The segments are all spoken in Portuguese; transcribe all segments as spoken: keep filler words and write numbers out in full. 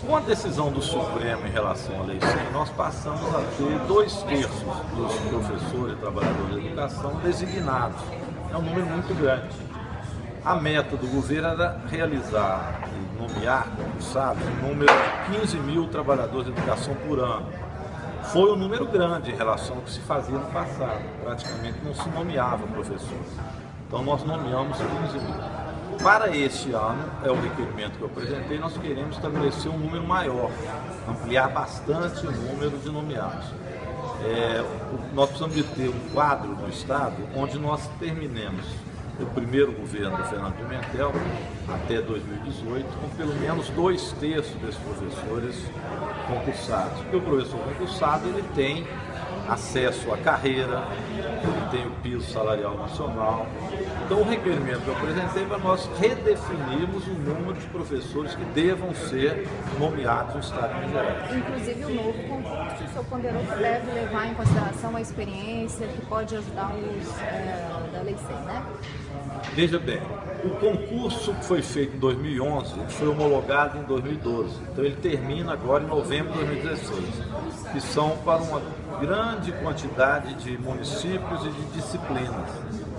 Com a decisão do Supremo em relação à Lei cem, nós passamos a ter dois terços dos professores e trabalhadores da educação designados. É um número muito grande. A meta do governo era realizar e nomear concursados um número de quinze mil trabalhadores de educação por ano. Foi um número grande em relação ao que se fazia no passado. Praticamente não se nomeava professor. Então nós nomeamos quinze mil. Para este ano, é o requerimento que eu apresentei, nós queremos estabelecer um número maior, ampliar bastante o número de nomeados. É, nós precisamos de ter um quadro no Estado onde nós terminemos o primeiro governo do Fernando Pimentel, até dois mil e dezoito, com pelo menos dois terços desses professores concursados. Porque o professor concursado ele tem acesso à carreira, ele tem o piso salarial nacional. Então o requerimento que eu apresentei para nós redefinirmos o número de professores que devam ser nomeados no Estado de Minas Gerais. Inclusive o novo concurso, o senhor ponderou que deve levar em consideração a experiência que pode ajudar os é, da Lei cem, né? Veja bem, o concurso que foi feito em dois mil e onze foi homologado em dois mil e doze, então ele termina agora em novembro de dois mil e dezesseis, que são para uma grande quantidade de municípios e de disciplinas.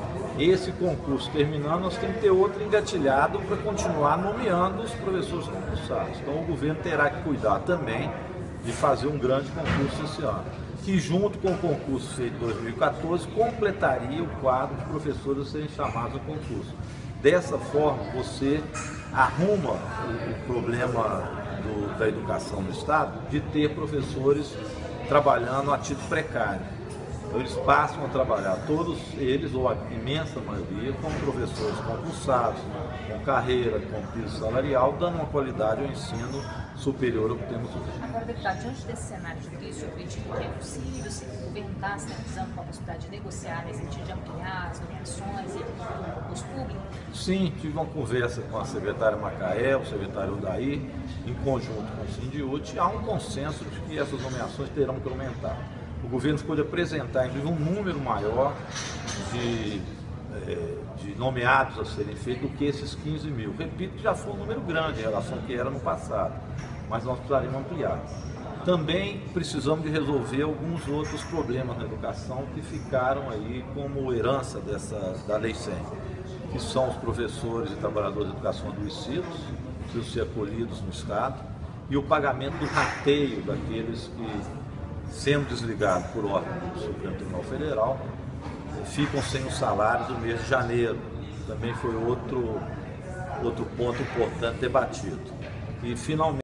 Esse concurso terminando, nós temos que ter outro engatilhado para continuar nomeando os professores concursados. Então o governo terá que cuidar também de fazer um grande concurso esse ano, que junto com o concurso feito em dois mil e quatorze, completaria o quadro de professores a serem chamados ao concurso. Dessa forma, você arruma o, o problema do, da educação no Estado de ter professores trabalhando a título precário. Então, eles passam a trabalhar, todos eles, ou a imensa maioria, como professores concursados, com carreira, com piso salarial, dando uma qualidade ao ensino superior ao que temos hoje. Agora, deputado, diante desse cenário de crise, eu acredito que é possível, se o governo está sinalizando com a possibilidade de negociar, no sentido de ampliar as nomeações e o concurso público? Sim, tive uma conversa com a secretária Macaé, o secretário Odair, em conjunto com o Sindiúti. Há um consenso de que essas nomeações terão que aumentar. O governo ficou de apresentar, inclusive, um número maior de, é, de nomeados a serem feitos do que esses quinze mil. Repito que já foi um número grande em relação ao que era no passado, mas nós precisaríamos ampliar. Também precisamos de resolver alguns outros problemas na educação que ficaram aí como herança dessa, da Lei cem, que são os professores e trabalhadores de educação adoecidos, precisam ser acolhidos no Estado, e o pagamento do rateio daqueles que, sendo desligados por ordem do Supremo Tribunal Federal, ficam sem o salário do mês de janeiro. Também foi outro, outro ponto importante debatido. E, finalmente,